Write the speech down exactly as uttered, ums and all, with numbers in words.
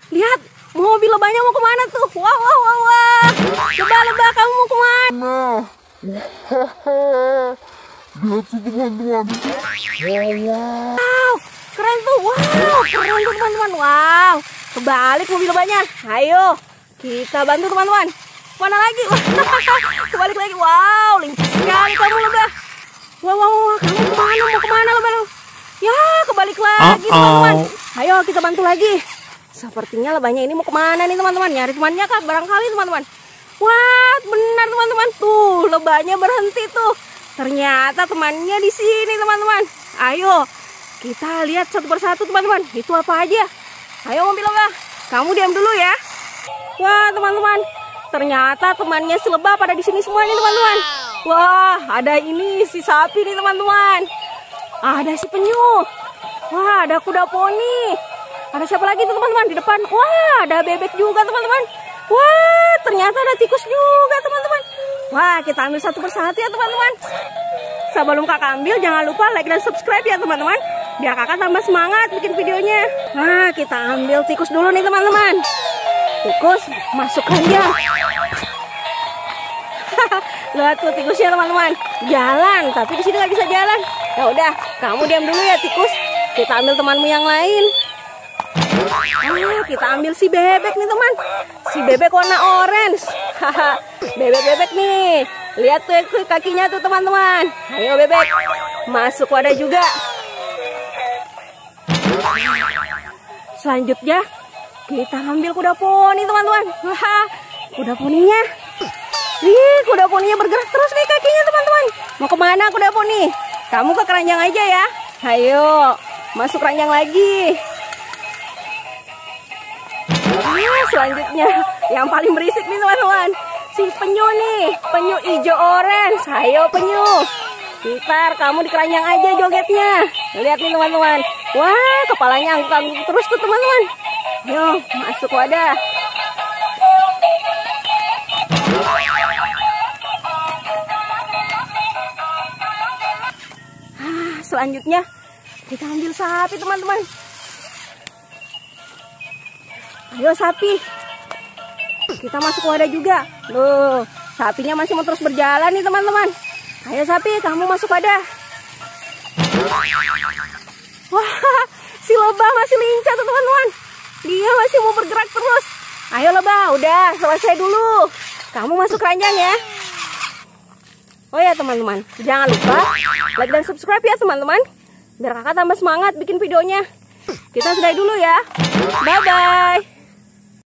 lihat mobil lebahnya mau kemana tuh? Wah, wah, wah, wah. Lebah-lebah kamu mau kemana? Lihat tuh teman-teman. Wow, keren tuh. Wow, keren tuh teman-teman. Wow, kebalik mobil lebahnya. Ayo, kita bantu teman-teman. Mana lagi? Kebalik lagi. Wow, lincah sekali kamu lebah. Wow, wow, wow. Kamu kemana? Mau kemana lebah lu? Ya, kebalik lagi teman-teman. Ayo kita bantu lagi. Sepertinya lebahnya ini mau kemana nih teman-teman? Nyari temannya kah? Barangkali teman-teman. Wah, benar teman-teman. Tuh, lebahnya berhenti tuh. Ternyata temannya di sini teman-teman. Ayo, kita lihat satu persatu teman-teman. Itu apa aja? Ayo mobil lebah, kamu diam dulu ya. Wah teman-teman, ternyata temannya si lebah pada di sini semua nih teman-teman. Wah, ada ini si sapi nih teman-teman. Ada si penyu. Wah, ada kuda poni. Ada siapa lagi tuh teman-teman di depan? Wah, ada bebek juga teman-teman. Wah, ternyata ada tikus juga teman-teman. Wah, kita ambil satu persatu ya teman-teman. Sebelum kakak ambil, jangan lupa like dan subscribe ya teman-teman. Biar kakak tambah semangat bikin videonya. Nah, kita ambil tikus dulu nih teman-teman. Tikus masuk keranjang. Lihat tuh tikusnya teman-teman. Jalan, tapi di sini nggak bisa jalan. Ya udah, kamu diam dulu ya tikus. Kita ambil temanmu yang lain. Ah, kita ambil si bebek nih teman. Si bebek warna orange. Haha, bebek-bebek nih. Lihat tuh kakinya tuh teman-teman. Ayo bebek, masuk wadah juga. Selanjutnya kita ambil kuda poni teman-teman. Wah, kuda poninya. Ih, kuda poninya bergerak terus nih kakinya teman-teman. Mau kemana kuda poni? Kamu ke keranjang aja ya. Ayo, masuk keranjang lagi. Nah, selanjutnya yang paling berisik nih teman-teman, si penyu nih, penyu hijau orange. Ayo penyu, Gitar, kamu di keranjang aja jogetnya. Lihat nih teman-teman. Wah, kepalanya angguk-angguk terus tuh teman-teman. Ayo, masuk wadah. Ah, selanjutnya kita ambil sapi teman-teman. Ayo sapi, kita masuk wadah juga. Loh, sapinya masih mau terus berjalan nih teman-teman. Ayo sapi, kamu masuk wadah. Wah, si lebah masih lincah tuh teman-teman. Dia masih mau bergerak terus. Ayo lebah, udah selesai dulu. Kamu masuk keranjang ya. Oh ya teman-teman, jangan lupa like dan subscribe ya teman-teman. Biar kakak tambah semangat bikin videonya. Kita sudahi dulu ya. Bye-bye.